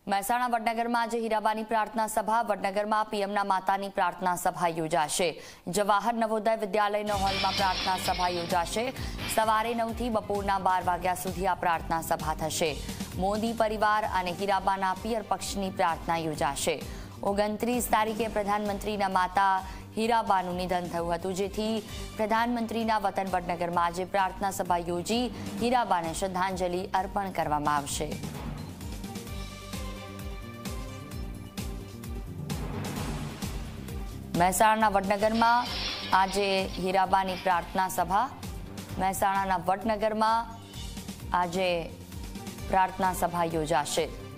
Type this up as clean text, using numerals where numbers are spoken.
મહેસાણા વડનગરમાં આજે હીરાબાની પ્રાર્થના સભા વડનગરમાં પીએમના માતાની પ્રાર્થના સભા યોજાશે। જવાહર નવોદય વિદ્યાલયનો હોલમાં પ્રાર્થના સભા યોજાશે। સવારે 9 થી બપોરના 12 વાગ્યા સુધી આ પ્રાર્થના સભા થશે। મોદી પરિવાર અને હીરાબાના પિયર પક્ષની પ્રાર્થના યોજાશે। 29 તારીખે પ્રધાનમંત્રીના માતા હીરાબાનું નિધન થયું હતું, જેથી પ્રધાનમંત્રીના વતન વડનગરમાં આજે પ્રાર્થના સભા યોજી હીરાબાને શ્રદ્ધાંજલિ અર્પણ કરવામાં આવશે। મહેસાણાના વડનગરમાં આજે હીરાબાની પ્રાર્થના સભા મહેસાણાના વડનગરમાં આજે પ્રાર્થના સભા યોજાશે।